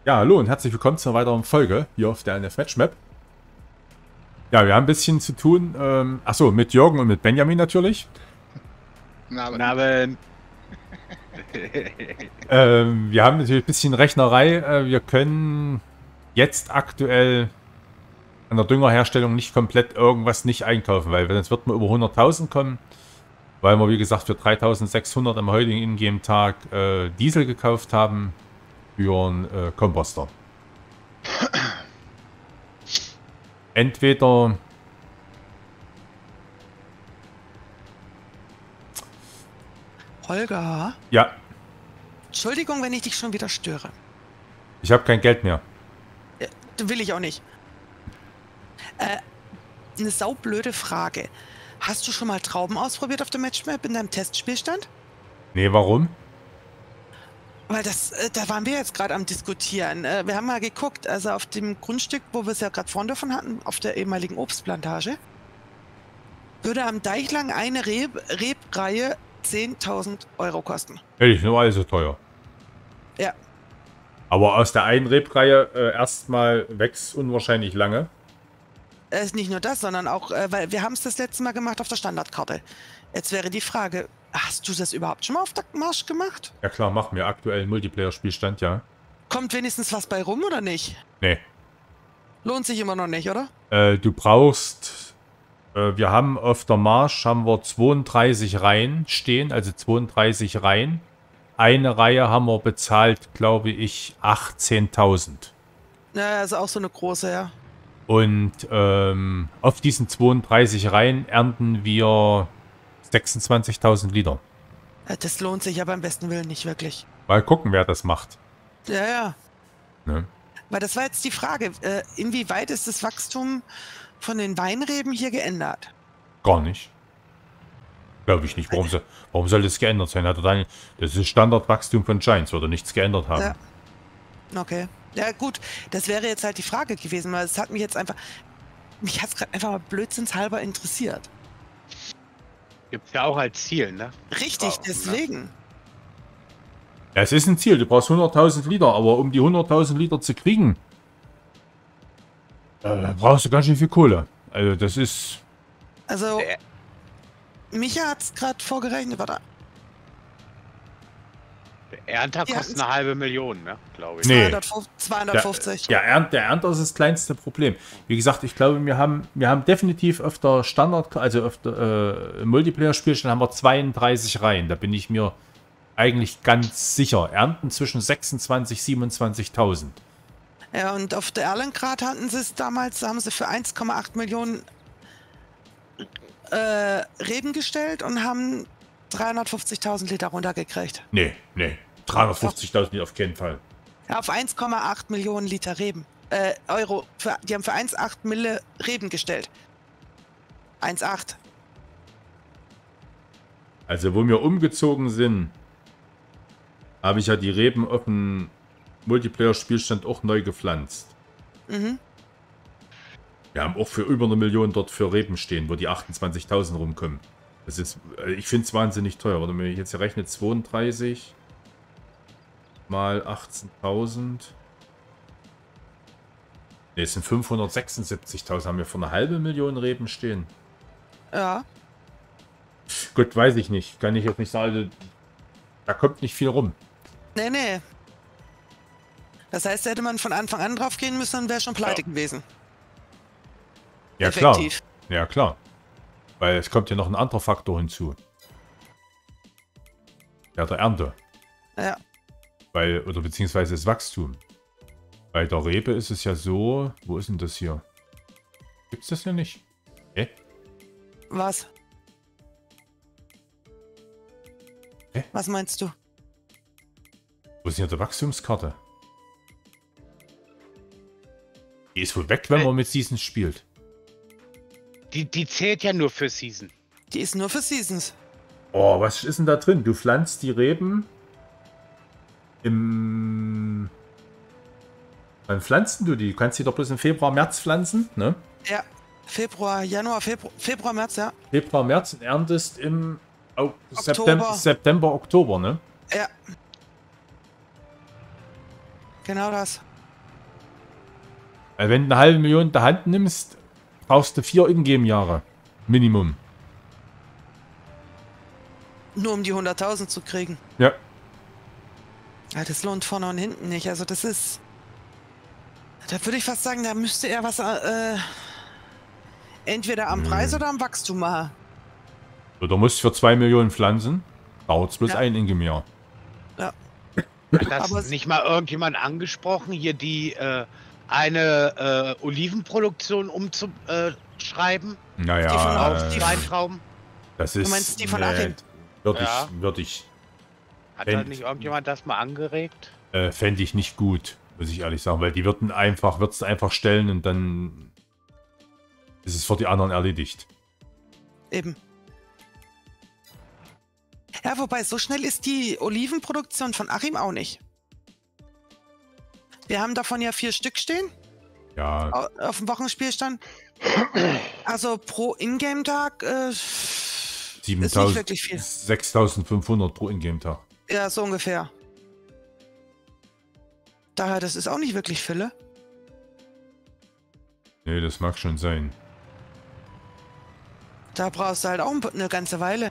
Ja, hallo und herzlich willkommen zu einer weiteren Folge hier auf der NF Match Map. Ja, wir haben ein bisschen zu tun, achso, mit Jürgen und mit Benjamin natürlich. Guten Abend. Wir haben natürlich ein bisschen Rechnerei. Wir können jetzt aktuell an der Düngerherstellung nicht komplett irgendwas nicht einkaufen, weil sonst wird man über 100.000 kommen. Weil wir, wie gesagt, für 3.600 am heutigen Ingame-Tag Diesel gekauft haben für einen Komposter. Entweder Holger, ja, Entschuldigung, wenn ich dich schon wieder störe. ich habe kein Geld mehr. Will ich auch nicht. Eine saublöde Frage. Hast du schon mal Trauben ausprobiert auf der Matchmap in deinem Testspielstand? Nee, warum? Weil da waren wir jetzt gerade am Diskutieren. Wir haben mal geguckt, also auf dem Grundstück, wo wir es ja gerade vorne davon hatten, auf der ehemaligen Obstplantage, würde am Deichlang eine Rebreihe 10.000 Euro kosten. Hätte ich nur so teuer. Ja. Aber aus der einen Rebreihe erstmal wächst unwahrscheinlich lange. Ist nicht nur das, sondern auch, weil wir haben es das letzte Mal gemacht auf der Standardkarte. Jetzt wäre die Frage, hast du das überhaupt schon mal auf der Marsch gemacht? Ja klar, machen wir aktuell einen Multiplayer-Spielstand, ja. Kommt wenigstens was bei rum oder nicht? Nee. Lohnt sich immer noch nicht, oder? Du brauchst... wir haben auf der Marsch haben wir 32 Reihen stehen, also 32 Reihen. Eine Reihe haben wir bezahlt, glaube ich, 18.000. Ja, ist auch so eine große, ja. Und auf diesen 32 Reihen ernten wir 26.000 Liter. Das lohnt sich aber am besten Willen nicht wirklich. Mal gucken, wer das macht. Ja, ja. Ne? Weil das war jetzt die Frage, inwieweit ist das Wachstum von den Weinreben hier geändert? Gar nicht. Glaube ich nicht. Warum soll das geändert sein? Das ist Standardwachstum von Giants, würde nichts geändert haben. Ja. Okay. Ja gut, das wäre jetzt halt die Frage gewesen, weil es hat mich jetzt einfach... Mich hat es gerade einfach mal blödsinnshalber interessiert. Gibt's ja auch als Ziel, ne? Richtig, Wow, deswegen. Ne? Ja, es ist ein Ziel. Du brauchst 100.000 Liter, aber um die 100.000 Liter zu kriegen, brauchst du ganz schön viel Kohle. Also das ist... Also, Micha hat es gerade vorgerechnet, warte. Der Ernter kostet eine halbe Million, ne? Glaube ich. Nee. 250. Der Ernter ist das kleinste Problem. Wie gesagt, ich glaube, wir haben definitiv auf der Standard, also auf der Multiplayer-Spielstand haben wir 32 Reihen. Da bin ich mir eigentlich ganz sicher. Ernten zwischen 26.000 und 27.000. Ja, und auf der Erlengrad hatten sie es damals, haben sie für 1,8 Millionen Reben gestellt und haben 350.000 Liter runtergekriegt. Nee. 350.000 Liter auf keinen Fall. Ja, auf 1,8 Millionen Liter Reben. Euro. Die haben für 1,8 Mille Reben gestellt. 1,8. Also, wo wir umgezogen sind, habe ich ja die Reben auf dem Multiplayer-Spielstand auch neu gepflanzt. Mhm. Wir haben auch für über 1 Million dort für Reben stehen, wo die 28.000 rumkommen. Das ist, ich finde es wahnsinnig teuer. Wenn ich jetzt hier rechne, 32 mal 18.000. Ne, es sind 576.000. Haben wir für eine halbe Million Reben stehen. Ja. Gut, weiß ich nicht. Kann ich jetzt nicht sagen. Da kommt nicht viel rum. Nee. Das heißt, hätte man von Anfang an drauf gehen müssen, dann wäre schon pleite gewesen. Ja, Effektiv. Klar. Ja, klar. Weil es kommt ja noch ein anderer Faktor hinzu. Ja, der Ernte. Ja. Oder beziehungsweise das Wachstum. Bei der Rebe ist es ja so... Wo ist denn das hier? Gibt's das hier nicht? Hä? Was? Hä? Was meinst du? Wo ist denn hier die Wachstumskarte? Die ist wohl weg, wenn man mit Seasons spielt. Die zählt ja nur für Season. Die ist nur für Seasons. Oh, was ist denn da drin? Du pflanzt die Reben im... Wann pflanzt du die? Du kannst die doch bloß im Februar, März pflanzen, ne? Ja. Februar, März, ja. Februar, März und erntest im Oktober. September, Oktober, ne? Ja. Genau das. Weil wenn du eine halbe Million in der Hand nimmst, brauchst du 4 Ingame-Jahre. Minimum. Nur um die 100.000 zu kriegen. Ja. Ja, das lohnt vorne und hinten nicht. Also das ist... Da würde ich fast sagen, da müsste er was entweder am Preis oder am Wachstum machen. Du musst für 2 Millionen pflanzen, dauert es bloß ein Ingame-Jahr. Ja. Hat Aber das nicht mal irgendjemand angesprochen, hier die eine Olivenproduktion umzuschreiben? Naja, Auf Weintrauben? das ist... Du meinst die von Achim? Würde ich Hat da nicht irgendjemand das mal angeregt? fände ich nicht gut, muss ich ehrlich sagen, weil die würdest du einfach stellen und dann ist es für die anderen erledigt. Eben. Ja, wobei, so schnell ist die Olivenproduktion von Achim auch nicht. Wir haben davon ja 4 Stück stehen. Ja. Auf dem Wochenspielstand. Also pro Ingame-Tag ist nicht wirklich viel. 6.500 pro Ingame-Tag. Ja, so ungefähr. Daher, das ist auch nicht wirklich Fülle. Nee, das mag schon sein. Da brauchst du halt auch eine ganze Weile.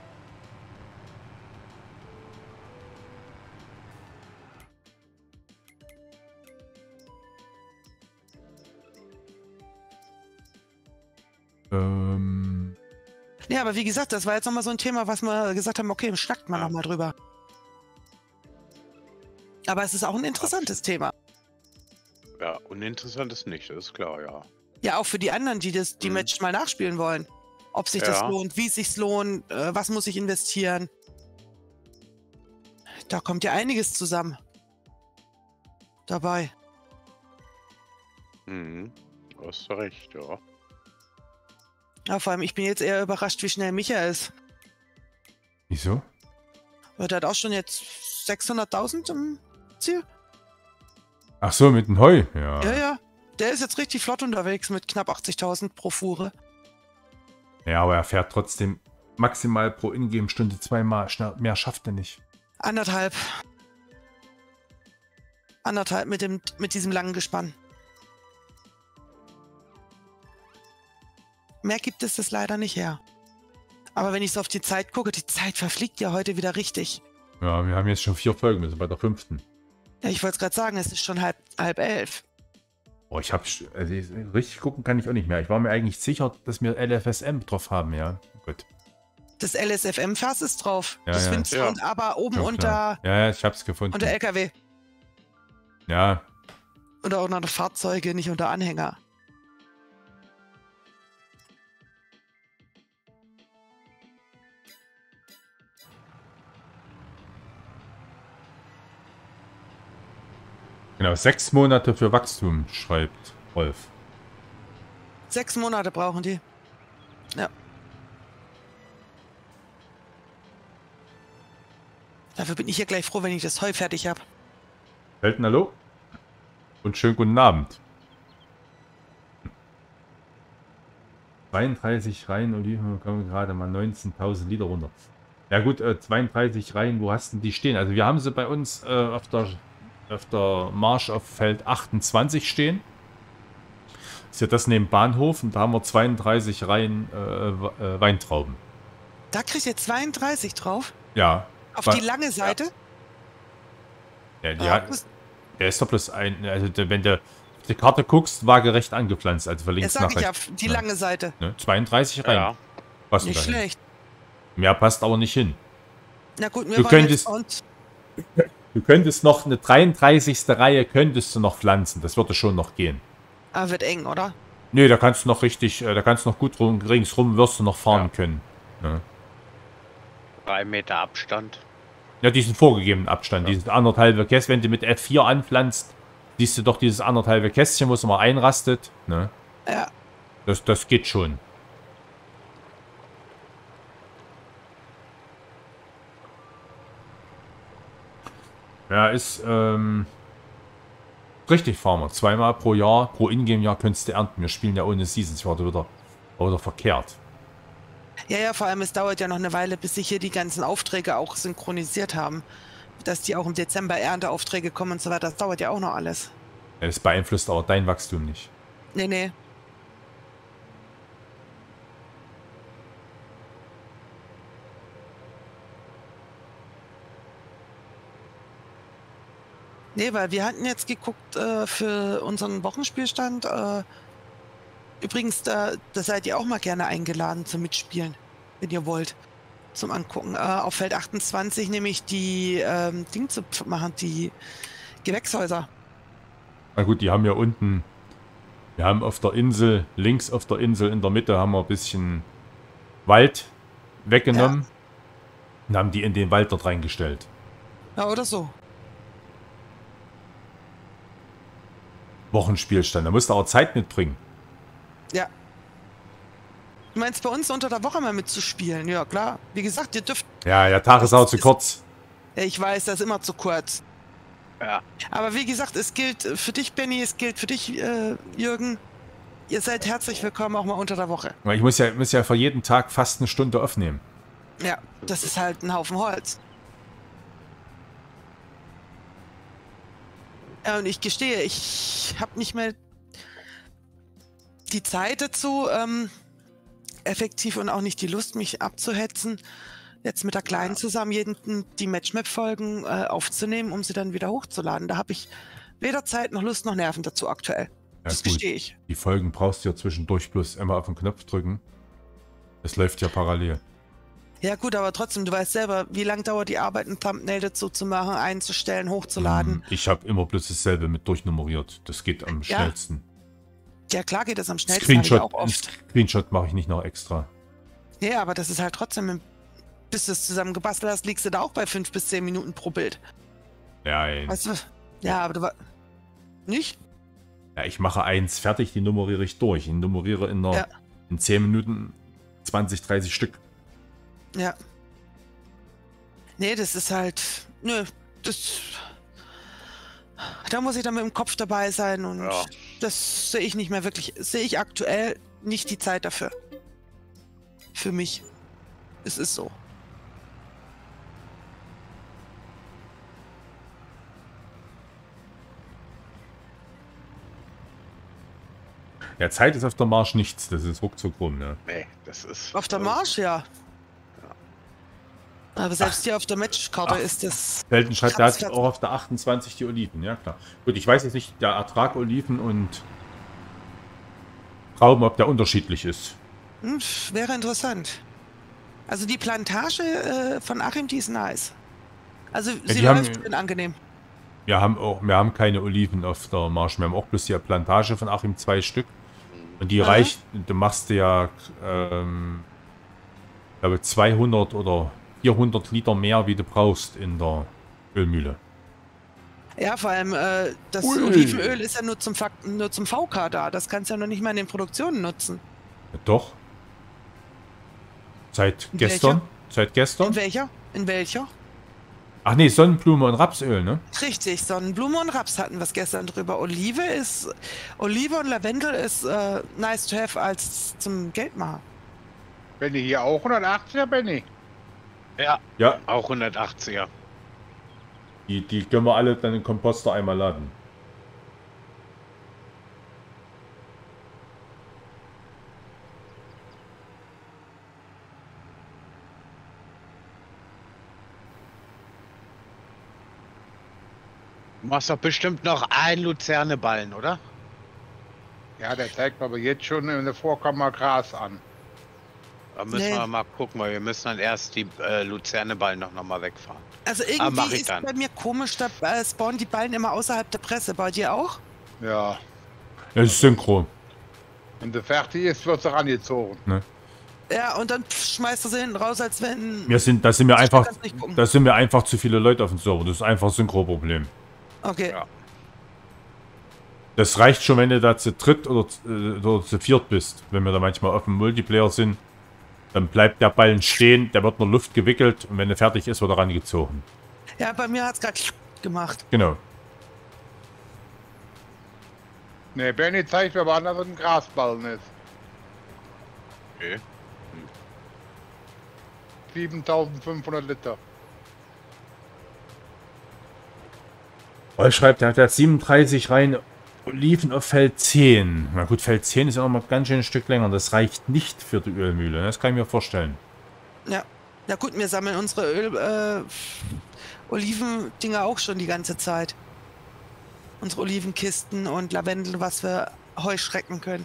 Ja, aber wie gesagt, das war jetzt nochmal so ein Thema, was wir gesagt haben, okay, schnackt man nochmal drüber. Aber es ist auch ein interessantes Thema. Ja, uninteressant ist nicht, das ist klar, ja. Ja, auch für die anderen, die die Match mal nachspielen wollen. Ob sich das lohnt, wie es sich lohnt, was muss ich investieren. Da kommt ja einiges zusammen. Dabei. Mhm. Du hast recht, ja. Ja, vor allem, ich bin jetzt eher überrascht, wie schnell Micha ist. Wieso? Der hat auch schon jetzt 600.000 im Ziel. Ach so, mit dem Heu? Ja. Ja, ja. Der ist jetzt richtig flott unterwegs mit knapp 80.000 pro Fuhre. Ja, aber er fährt trotzdem maximal pro Ingame-Stunde 2-mal. Mehr schafft er nicht. 1,5. 1,5 mit diesem langen Gespann. Mehr gibt es das leider nicht her. Aber wenn ich so auf die Zeit gucke, die Zeit verfliegt ja heute wieder richtig. Ja, wir haben jetzt schon 4 Folgen, wir sind bei der 5. Ja, ich wollte es gerade sagen, es ist schon halb 11. Oh, richtig gucken kann ich auch nicht mehr. Ich war mir eigentlich sicher, dass wir LFSM drauf haben, ja. Gut. Das LSFM-Fass ist drauf. Ja, das ja. findest du aber oben Ja, unter ja, ich hab's gefunden. unter LKW. Ja. Oder auch unter Fahrzeuge, nicht unter Anhänger. Genau, 6 Monate für Wachstum, schreibt Rolf. 6 Monate brauchen die. Ja. Dafür bin ich hier gleich froh, wenn ich das Heu fertig habe. Welten, hallo? Und schönen guten Abend. 32 Reihen Oliven, kommen gerade mal 19.000 Liter runter. Ja gut, 32 Reihen, wo hast du die stehen? Also wir haben sie bei uns auf der Marsch auf Feld 28 stehen. Ist ja das neben Bahnhof und da haben wir 32 Reihen Weintrauben. Da kriegst du jetzt 32 drauf? Ja. Auf die lange Seite? Ja, der ist doch bloß also wenn du auf die Karte guckst, waagerecht angepflanzt, also von links nach rechts. Ja, die lange Seite. Ne? 32 Reihen. Ja. Passt Nicht dahin. schlecht. Mehr passt aber nicht hin. Na gut, Du könntest noch eine 33. Reihe könntest du noch pflanzen. Das würde schon noch gehen. Aber wird eng, oder? Nee, da kannst du noch richtig, da kannst du noch gut ringsrum wirst du noch fahren können. Ja. 3 Meter Abstand. Ja, diesen vorgegebenen Abstand, dieses 1,5 Kästchen, wenn du mit F4 anpflanzt, siehst du doch dieses 1,5 Kästchen, wo es immer einrastet. Ne? Ja. Das geht schon. Ja, ist richtig, Farmer. 2-mal pro Jahr, pro Ingame-Jahr könntest du ernten. Wir spielen ja ohne Seasons, war wieder verkehrt. Ja, vor allem, es dauert ja noch eine Weile, bis sich hier die ganzen Aufträge auch synchronisiert haben. Dass die auch im Dezember Ernteaufträge kommen und so weiter. Das dauert ja auch noch alles. Ja, das beeinflusst aber dein Wachstum nicht. Nee. Nee, weil wir hatten jetzt geguckt für unseren Wochenspielstand. Übrigens, da seid ihr auch mal gerne eingeladen zum Mitspielen, wenn ihr wollt, zum Angucken. Auf Feld 28 nämlich die Ding zu machen, die Gewächshäuser. Na gut, die haben ja unten, wir haben auf der Insel, links auf der Insel in der Mitte haben wir ein bisschen Wald weggenommen und haben die in den Wald dort reingestellt. Ja, oder so. Wochenspielstand, da musst du auch Zeit mitbringen. Ja. Du meinst bei uns unter der Woche mal mitzuspielen? Ja, klar. Wie gesagt, ihr dürft... Ja, der Tag ist auch zu kurz. Ja, ich weiß, das ist immer zu kurz. Ja. Aber wie gesagt, es gilt für dich, Benny, es gilt für dich, Jürgen. Ihr seid herzlich willkommen auch mal unter der Woche. Ich muss ja für jeden Tag fast eine Stunde aufnehmen. Ja, das ist halt ein Haufen Holz. Ja, und ich gestehe, ich habe nicht mehr die Zeit dazu, effektiv und auch nicht die Lust, mich abzuhetzen, jetzt mit der Kleinen zusammen die Matchmap-Folgen aufzunehmen, um sie dann wieder hochzuladen. Da habe ich weder Zeit noch Lust noch Nerven dazu aktuell. Ja, das gut. gestehe ich. Die Folgen brauchst du ja zwischendurch bloß immer auf den Knopf drücken. Es läuft ja parallel. Ja gut, aber trotzdem, du weißt selber, wie lange dauert die Arbeit, ein Thumbnail dazu zu machen, einzustellen, hochzuladen. Ich habe immer bloß dasselbe mit durchnummeriert. Das geht am schnellsten. Ja klar geht das am schnellsten, habe ich auch oft. Screenshot mache ich nicht noch extra. Ja, aber das ist halt trotzdem, bis du es zusammen gebastelt hast, liegst du da auch bei 5 bis 10 Minuten pro Bild. Ja, Weißt du? Ja, aber du war... Nicht? ja, ich mache eins fertig, die nummeriere ich durch. Ich nummeriere in 10 Minuten 20, 30 Stück. Ja. Nee, das ist halt... Nö, das... Da muss ich dann mit dem Kopf dabei sein und das sehe ich nicht mehr wirklich... Sehe ich aktuell nicht die Zeit dafür. Für mich. Es ist so. Ja, Zeit ist auf der Marsch nichts. Das ist ruckzuck rum, ne? Nee, das ist... Auf der Marsch, ja. Aber selbst hier auf der Matchkarte ist das... Felden schreibt, da hat auch auf der 28 die Oliven. Ja, klar. Gut, ich weiß jetzt nicht, der Ertrag Oliven und Trauben, ob der unterschiedlich ist. Wäre interessant. Also die Plantage von Achim, die ist nice. Also sie läuft schön angenehm. Wir haben keine Oliven auf der Marsch. Wir haben auch bloß die Plantage von Achim 2 Stück. Und die reicht, du machst ja, glaube 200 oder 400 Liter mehr, wie du brauchst in der Ölmühle. Ja, vor allem das Olivenöl ist ja nur zum VK da. Das kannst du ja noch nicht mal in den Produktionen nutzen. Ja, doch. Seit gestern. Seit gestern. In welcher? Ach nee, Sonnenblume und Rapsöl, ne? Richtig, Sonnenblume und Raps hatten wir es gestern drüber. Olive und Lavendel ist nice to have als zum Geldmachen. Benny hier auch 180er, Benny? Ja, auch 180er. Die können wir alle dann in den Komposter einmal laden. Du machst doch bestimmt noch einen Luzerneballen, oder? Ja, der zeigt aber jetzt schon in der Vorkammer Gras an. Da müssen wir mal gucken, weil wir müssen dann erst die Luzerneballen noch mal wegfahren. Also irgendwie ist bei mir komisch, da spawnen die Ballen immer außerhalb der Presse. Bei dir auch? Ja. Das ist synchron. Wenn der fertig ist, wird er angezogen. Ne? Ja, und dann schmeißt er sie hinten raus, als wenn... Da sind wir einfach zu viele Leute auf dem Server. Das ist einfach ein Synchro-Problem. Okay. Ja. Das reicht schon, wenn du da zu dritt oder zu viert bist. Wenn wir da manchmal auf dem Multiplayer sind, dann bleibt der Ballen stehen, der wird in der Luft gewickelt und wenn er fertig ist, wird er rangezogen. Ja, bei mir hat es gerade gemacht. Genau. Ne, Benny zeigt mir, wann das ein Grasballen ist. Okay. 7500 Liter. Roll schreibt, er hat 37 rein Oliven auf Feld 10. Na gut, Feld 10 ist auch noch mal ganz schön ein Stück länger. Das reicht nicht für die Ölmühle. Das kann ich mir vorstellen. Ja. Ja gut, wir sammeln unsere Olivendinger auch schon die ganze Zeit. Unsere Olivenkisten und Lavendel, was wir heuschrecken können.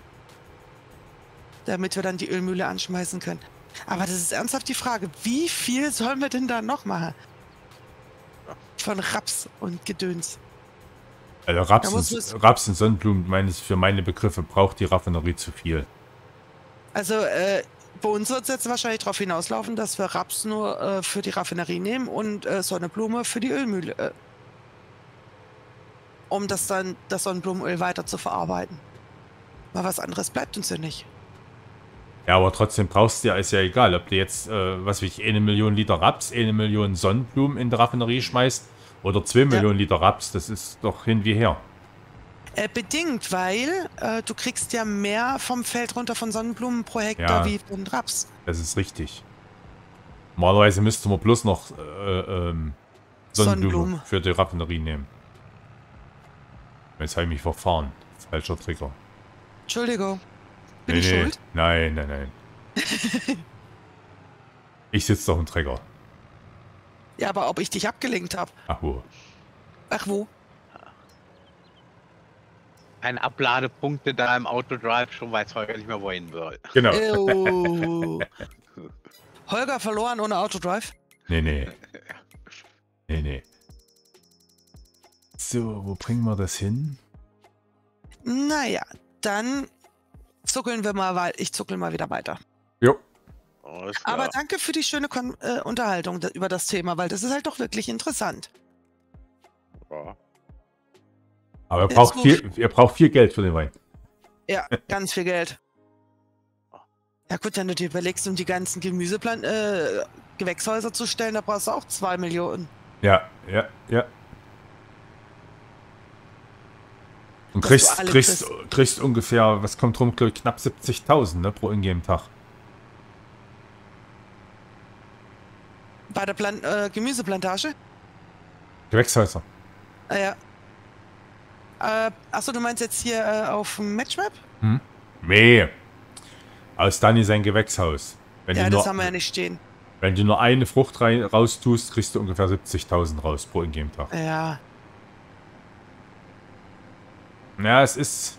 Damit wir dann die Ölmühle anschmeißen können. Aber das ist ernsthaft die Frage, wie viel sollen wir denn da noch machen? Von Raps und Gedöns. Also Raps und Sonnenblumen, für meine Begriffe, braucht die Raffinerie zu viel. Also bei uns wird es jetzt wahrscheinlich darauf hinauslaufen, dass wir Raps nur für die Raffinerie nehmen und Sonnenblume für die Ölmühle. Um das Sonnenblumenöl weiter zu verarbeiten. Weil was anderes bleibt uns ja nicht. Ja, aber trotzdem brauchst du ja, ist ja egal, ob du jetzt, was weiß ich, 1 Million Liter Raps, 1 Million Sonnenblumen in der Raffinerie schmeißt oder 2 Millionen Liter Raps, das ist doch hin wie her. Bedingt, weil du kriegst ja mehr vom Feld runter von Sonnenblumen pro Hektar wie von Raps. Das ist richtig. Normalerweise müsste man bloß noch Sonnenblumen für die Raffinerie nehmen. Jetzt habe ich mich verfahren. Falscher Trigger. Entschuldigung. Bin ich schuld? Nein. Ich sitze doch im Träger. Ja, aber ob ich dich abgelenkt habe? Ach wo? Ach wo? Ein Abladepunkte da im Autodrive, schon weiß Holger nicht mehr, wohin will. Genau. Holger verloren ohne Autodrive? Nee. So, wo bringen wir das hin? Naja, dann zuckeln wir mal, weil ich zuckel mal wieder weiter. Jo. Aber danke für die schöne Unterhaltung über das Thema, weil das ist halt doch wirklich interessant. Ja. Aber ihr braucht viel Geld für den Wein. Ja, ganz viel Geld. Ja gut, wenn du dir überlegst, um die ganzen Gewächshäuser zu stellen, da brauchst du auch 2 Millionen. Ja. Und kriegst ungefähr, was kommt rum, glaube ich, knapp 70.000, ne, pro Ingame-Tag. Bei der Gemüseplantage? Gewächshäuser. Ah ja. Achso, du meinst jetzt hier auf dem Matchmap? Nee. Aus Dani sein Gewächshaus. Das haben wir ja nicht stehen. Wenn du nur eine Frucht raus tust, kriegst du ungefähr 70.000 raus pro Ingame-Tag. Ja. Ja, es ist...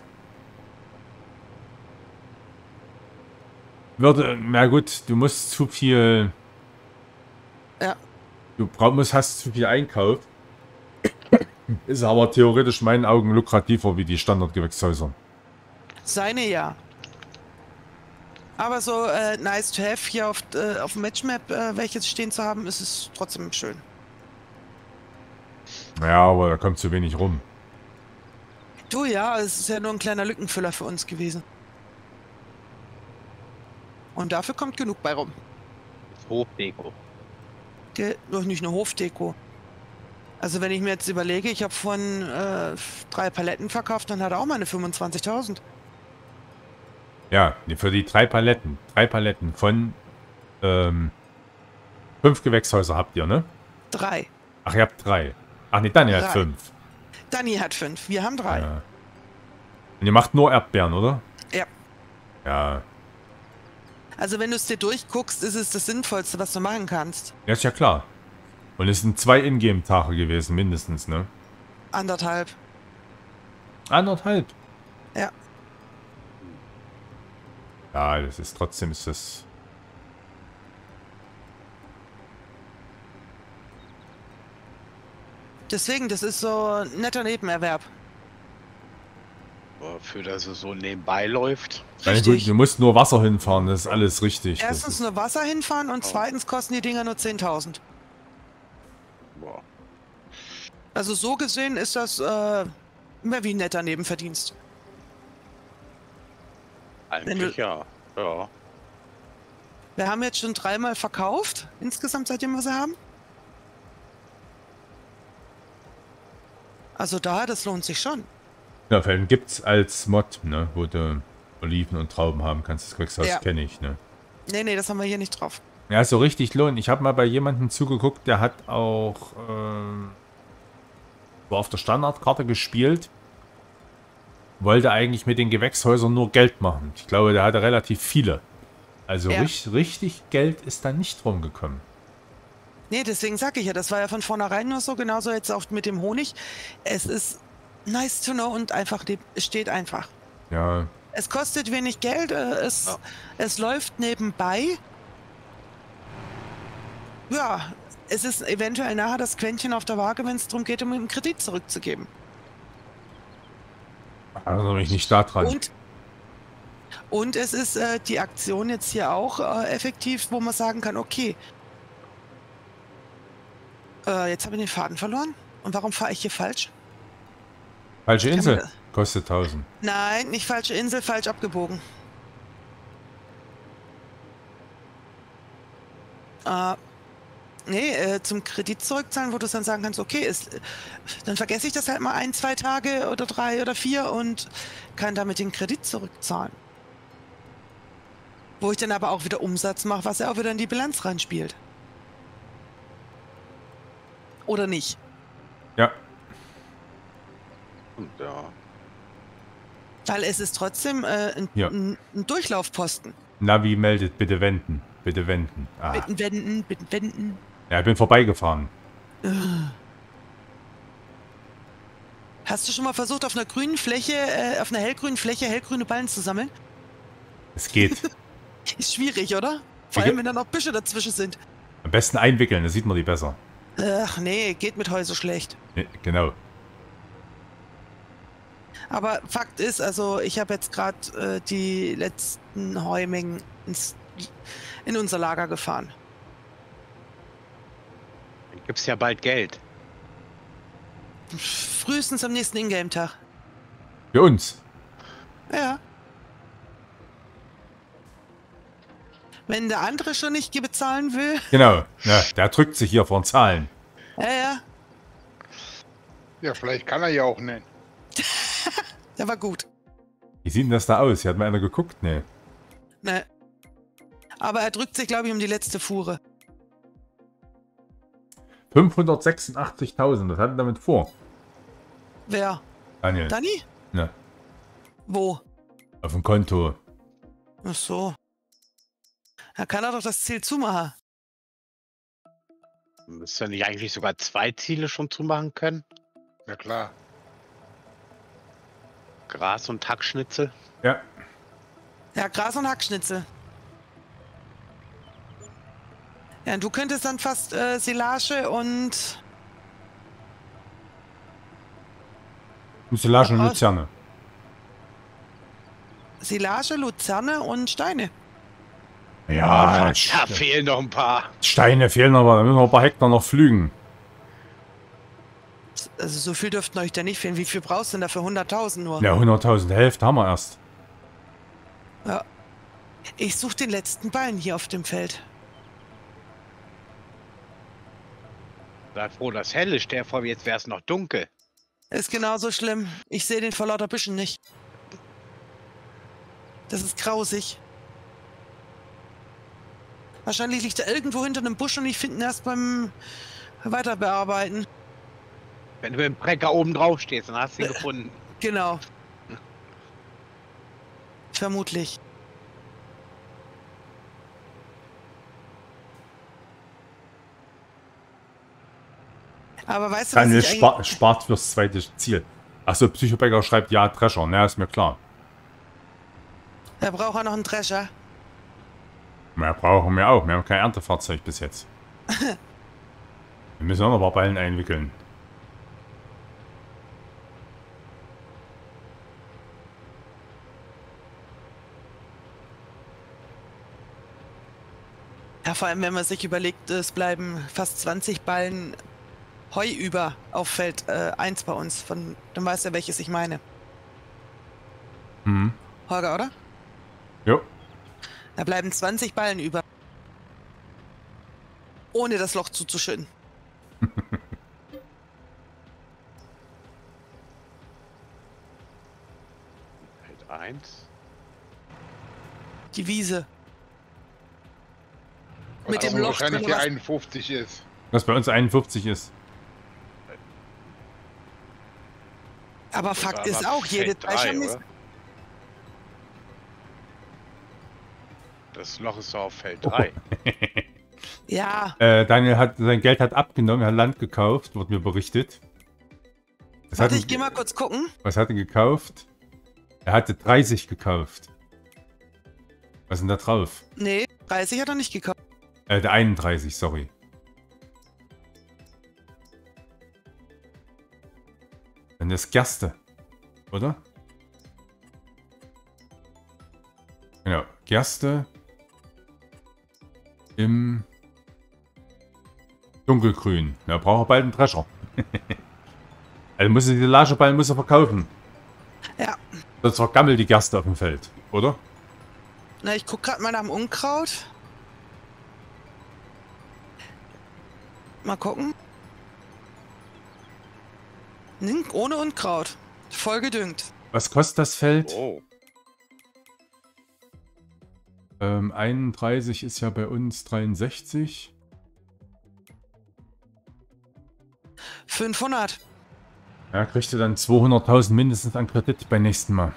Na gut, du musst zu viel... Ja. Hast zu viel Einkauf. Ist aber theoretisch in meinen Augen lukrativer wie die Standardgewächshäuser. Seine ja. Aber so nice to have hier auf dem Matchmap welches stehen zu haben, ist es trotzdem schön. Ja, aber da kommt zu wenig rum. Du ja, es ist ja nur ein kleiner Lückenfüller für uns gewesen. Und dafür kommt genug bei rum. Hofdeko. Doch nicht nur Hofdeko. Also wenn ich mir jetzt überlege, ich habe von 3 Paletten verkauft, dann hat er auch meine 25.000. Ja, für die 3 Paletten. 3 Paletten von 5 Gewächshäuser habt ihr, ne? 3. Ach, ihr habt 3. Ach nee, Dani hat 5. Dani hat 5, wir haben 3. Ja. Und ihr macht nur Erdbeeren, oder? Ja. Ja. Also wenn du es dir durchguckst, ist es das Sinnvollste, was du machen kannst. Ja, ist ja klar. Und es sind 2 Ingame-Tage gewesen, mindestens, ne? 1,5. 1,5? Ja. Ja, das ist trotzdem, ist das... Deswegen, das ist so ein netter Nebenerwerb. Für das es so nebenbei läuft. Richtig. Du musst nur Wasser hinfahren, das ist alles richtig. Erstens nur Wasser hinfahren und zweitens kosten die Dinger nur 10.000. Boah. Also so gesehen ist das mehr wie ein netter Nebenverdienst. Eigentlich ja. Ja. Wir haben jetzt schon 3-mal verkauft, insgesamt seitdem wir sie haben. Also da, das lohnt sich schon. Ja, vor allem gibt es als Mod, ne, wo du Oliven und Trauben haben kannst. Das Gewächshaus kenne ich, ne. Nee, das haben wir hier nicht drauf. Ja, so richtig lohnt. Ich habe mal bei jemandem zugeguckt, der hat auch war auf der Standardkarte gespielt. wollte eigentlich mit den Gewächshäusern nur Geld machen. Ich glaube, der hatte relativ viele. Also Ja. richtig Geld ist da nicht rumgekommen. Nee, deswegen sage ich ja, das war ja von vornherein nur so, genauso jetzt auch mit dem Honig. Es ist nice to know und einfach, es steht einfach. Ja, Es kostet wenig Geld, es läuft nebenbei. Ja, es ist eventuell nachher das Quäntchen auf der Waage, wenn es darum geht, um einen Kredit zurückzugeben. also mich nicht da dran. Und es ist die Aktion jetzt hier auch effektiv, wo man sagen kann, okay, jetzt habe ich den Faden verloren. Und warum fahre ich hier falsch? Falsche kann Insel mir- kostet 1000. Nein, nicht falsche Insel, falsch abgebogen. Nee, zum Kredit zurückzahlen, wo du dann sagen kannst, okay, dann vergesse ich das halt mal 1, 2 Tage oder 3 oder 4 und kann damit den Kredit zurückzahlen. Wo ich dann aber auch wieder Umsatz mache, was ja auch wieder in die Bilanz reinspielt. Oder nicht? Ja, Und ja. Weil es ist trotzdem Ja. ein Durchlaufposten. Navi meldet, bitte wenden. Bitte wenden. Ah. Bitten wenden, bitten wenden. Ja, ich bin vorbeigefahren. Hast du schon mal versucht, auf einer grünen Fläche, auf einer hellgrünen Fläche, hellgrüne Ballen zu sammeln? Es geht. Ist schwierig, oder? Vor Wie allem, wenn da noch Büsche dazwischen sind. Am besten einwickeln, da sieht man die besser. Ach nee, geht mit Heu so schlecht. Nee, genau. Aber Fakt ist, also ich habe jetzt gerade die letzten Heumengen in unser Lager gefahren. Dann gibt's ja bald Geld. Frühestens am nächsten Ingame-Tag. Für uns. Ja. Wenn der andere schon nicht bezahlen will. Genau. Ja, der drückt sich hier von Zahlen. Ja. Ja, vielleicht kann er ja auch nicht. Der war gut. Wie sieht denn das da aus? Hier hat mal einer geguckt? Nee. Ne. Aber er drückt sich, glaube ich, um die letzte Fuhre. 586.000, was hat er damit vor? Wer? Daniel. Dani? Ne, Wo? auf dem Konto. Ach so. Da kann er doch das Ziel zumachen. Müsste nicht eigentlich sogar 2 Ziele schon zumachen können? Ja klar. Gras und Hackschnitzel. Ja. Ja, Gras und Hackschnitzel. Ja, und du könntest dann fast Silage und... Mucilage und Ja. Luzerne. Silage, Luzerne und Steine. Ja, Da fehlen noch ein paar. Steine fehlen aber, da müssen wir ein paar Hektar noch pflügen. Also so viel dürften euch da nicht fehlen. Wie viel brauchst du denn da für 100.000 nur? Ja, 100.000, Hälfte haben wir erst. Ja. Ich suche den letzten Ballen hier auf dem Feld. Sei froh, dass hell ist. Der vor, jetzt wäre es noch dunkel. Ist genauso schlimm. Ich sehe den vor lauter Büschen nicht. Das ist grausig. Wahrscheinlich liegt er irgendwo hinter einem Busch und ich finde ihn erst beim Weiterbearbeiten. Wenn du mit dem Brecker oben drauf stehst, dann hast du ihn gefunden. Genau. Vermutlich. Aber weißt du, was Daniel ich eigentlich... spart fürs zweite Ziel. Achso, Psychobäcker schreibt, ja, Drescher. Na, ist mir klar. Da braucht er noch einen Drescher. Mehr brauchen wir auch. Wir haben kein Erntefahrzeug bis jetzt. Wir müssen auch noch ein paar Ballen einwickeln. Ja, vor allem, wenn man sich überlegt, es bleiben fast 20 Ballen Heu über auf Feld 1 bei uns. Dann weißt du, welches ich meine. Mhm. Holger, oder? Jo. Da bleiben 20 Ballen über. Ohne das Loch zuzuschütten. Feld 1. Die Wiese. Mit Was dem Loch wahrscheinlich drin, die was- 51 ist. Was bei uns 51 ist. Aber Fakt ist auch, jede Drescher misst. Das Loch ist auf Feld 3. Ja. Daniel hat sein Geld abgenommen, er hat Land gekauft, wurde mir berichtet. Warte, ich geh mal kurz gucken. Was hat er gekauft? Er hatte 30 gekauft. Was ist denn da drauf? Nee, 30 hat er nicht gekauft. Der 31, sorry. Dann ist Gerste, oder? Genau, Gerste im Dunkelgrün. Da braucht er bald einen Drescher. Also muss er die Lagerballen verkaufen. Ja. Sonst vergammelt die Gerste auf dem Feld, oder? Na, ich guck gerade mal nach dem Unkraut. Mal gucken. Ohne Unkraut. Voll gedüngt. Was kostet das Feld? Oh. 31 ist ja bei uns 63. 500. Ja, kriegst du dann 200.000 mindestens an Kredit beim nächsten Mal.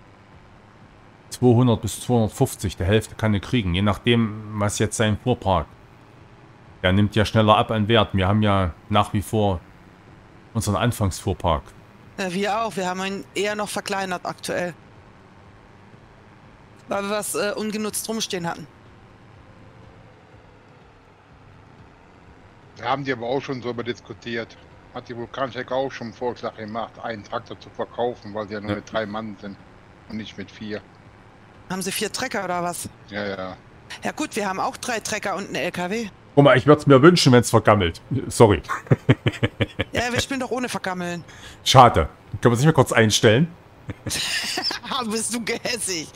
200 bis 250, der Hälfte kann er kriegen, je nachdem, was jetzt sein Fuhrpark. Der nimmt ja schneller ab an Wert. Wir haben ja nach wie vor unseren Anfangsfuhrpark. Ja, wir auch. Wir haben ihn eher noch verkleinert aktuell. Weil wir was ungenutzt rumstehen hatten. Da haben die aber auch schon darüber diskutiert. Hat die Vulkancheck auch schon einen Vorschlag gemacht, einen Traktor zu verkaufen, weil sie ja nur mit 3 Mann sind und nicht mit 4. Haben sie 4 Trecker oder was? Ja, ja. Ja gut, wir haben auch 3 Trecker und einen LKW. Guck mal, ich würde es mir wünschen, wenn es vergammelt. Sorry. Ja, wir spielen doch ohne Vergammeln. Schade. Können wir sich mal kurz einstellen? Bist du gehässig.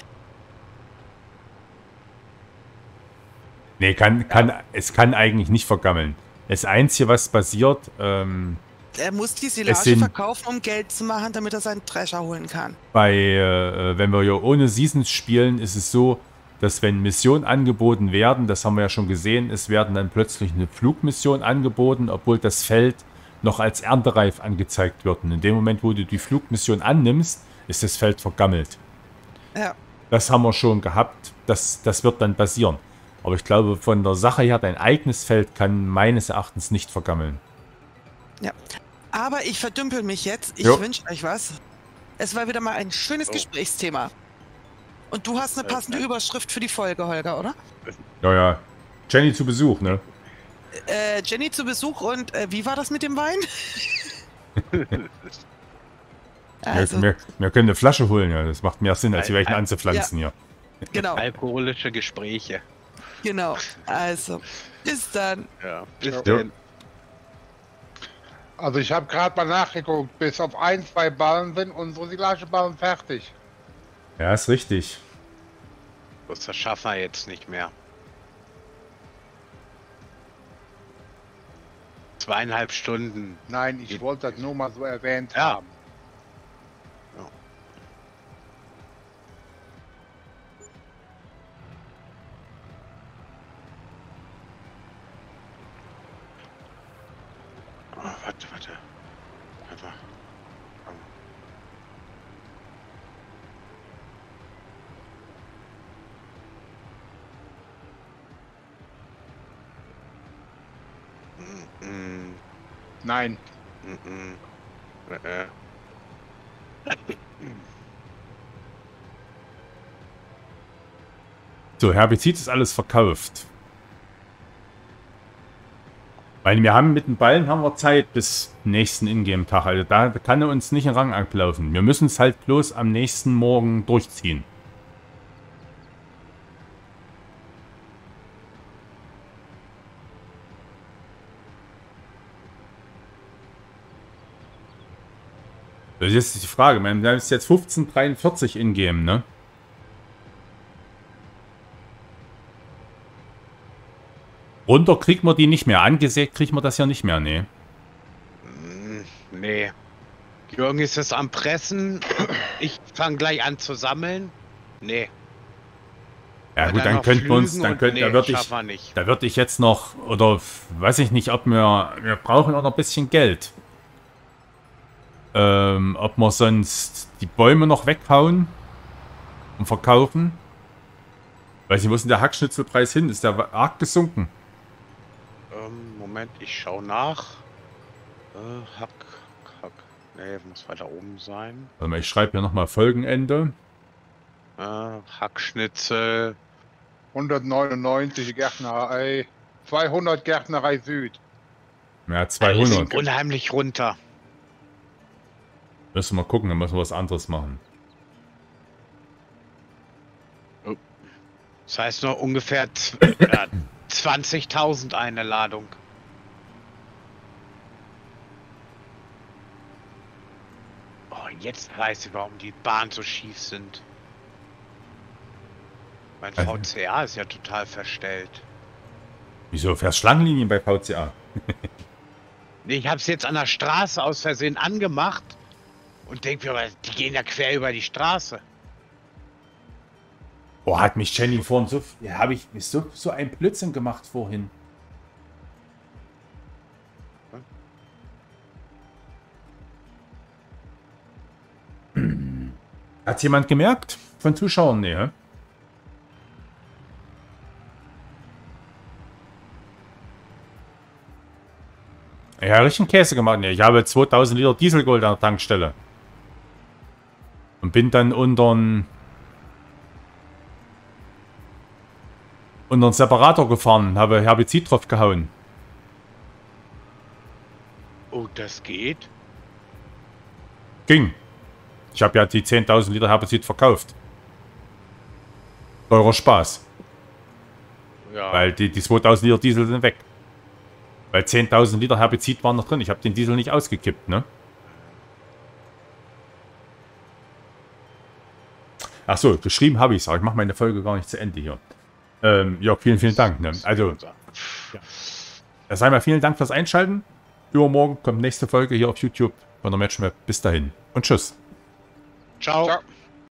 Nee, es kann eigentlich nicht vergammeln. Das Einzige, was passiert, Er muss die Silage verkaufen, um Geld zu machen, damit er seinen Drescher holen kann. Wenn wir ja ohne Seasons spielen, ist es so, dass wenn Missionen angeboten werden, das haben wir ja schon gesehen, es werden dann plötzlich eine Flugmission angeboten, obwohl das Feld noch als erntereif angezeigt wird. Und in dem Moment, wo du die Flugmission annimmst, ist das Feld vergammelt. Ja. Das haben wir schon gehabt, das wird dann passieren. Aber ich glaube, von der Sache her, dein eigenes Feld kann meines Erachtens nicht vergammeln. Ja. Aber ich verdümpel mich jetzt. Ich wünsche euch was. Es war wieder mal ein schönes Gesprächsthema. Und du hast eine passende Überschrift für die Folge, Holger, oder? Ja, ja. Jenny zu Besuch, ne? Jenny zu Besuch und wie war das mit dem Wein? Also. Wir können eine Flasche holen, ja. Das macht mehr Sinn, als welchen anzupflanzen hier. Genau. Alkoholische Gespräche. Genau. Also, bis dann. Ja, bis dann. Also ich habe gerade mal nachgeguckt, bis auf 1, 2 Ballen sind unsere Silageballen fertig. Ja, ist richtig. Das schaffen wir jetzt nicht mehr. 2,5 Stunden. Nein, ich wollte das nur mal so erwähnt Ja. haben. Oh, warte. Einfach. Nein. So, Herbizid ist alles verkauft. Weil wir haben mit den Ballen haben wir Zeit bis nächsten Ingame-Tag. Also da kann er uns nicht in Rang ablaufen. Wir müssen es halt bloß am nächsten Morgen durchziehen. Das ist jetzt die Frage. Wir haben jetzt 15:43 Ingame, ne? Runter kriegt man die nicht mehr. Angesägt kriegt man das ja nicht mehr, ne? Nee. Jürgen ist es am Pressen. Ich fange gleich an zu sammeln. Nee. Ja gut, dann könnten wir uns, da würde ich jetzt noch, oder weiß ich nicht, ob wir brauchen auch noch ein bisschen Geld. Ob wir sonst die Bäume noch weghauen und verkaufen. Weiß nicht, wo ist denn der Hackschnitzelpreis hin? Ist der arg gesunken? Moment, ich schau nach. Hack. Ne, muss weiter oben sein. Warte mal, ich schreibe hier nochmal Folgenende. Hackschnitzel. 199 Gärtnerei. 200 Gärtnerei Süd. Ja, Das 200. ging unheimlich runter. Müssen wir gucken, dann müssen wir was anderes machen. Das heißt nur ungefähr 20.000 eine Ladung. Oh, jetzt weiß ich, warum die Bahnen so schief sind. Mein VCA ist ja total verstellt. Wieso fährst Schlangenlinien bei VCA? Nee, ich habe es jetzt an der Straße aus Versehen angemacht und denke mir, die gehen ja quer über die Straße. Boah, hat mich Jenny vorhin so... Ja, habe ich so ein Blödsinn gemacht vorhin. Hat's jemand gemerkt? Von Zuschauern? Nee, hä? Ja, richtig Käse gemacht. Nee, ich habe 2000 Liter Diesel geholt an der Tankstelle. Und bin dann unter einen Separator gefahren, habe Herbizid drauf gehauen. Oh, das geht? Ging. Ich habe ja die 10.000 Liter Herbizid verkauft. Teurer Spaß. Ja. Weil die 2000 Liter Diesel sind weg. Weil 10.000 Liter Herbizid waren noch drin. Ich habe den Diesel nicht ausgekippt, ne? Achso, geschrieben habe ich es, aber ich mache meine Folge gar nicht zu Ende hier. Ja, vielen Dank. Ne? Also, ja. Sei mal vielen Dank fürs Einschalten. Übermorgen kommt nächste Folge hier auf YouTube von der Matchmap. Bis dahin und tschüss. Ciao. Ciao.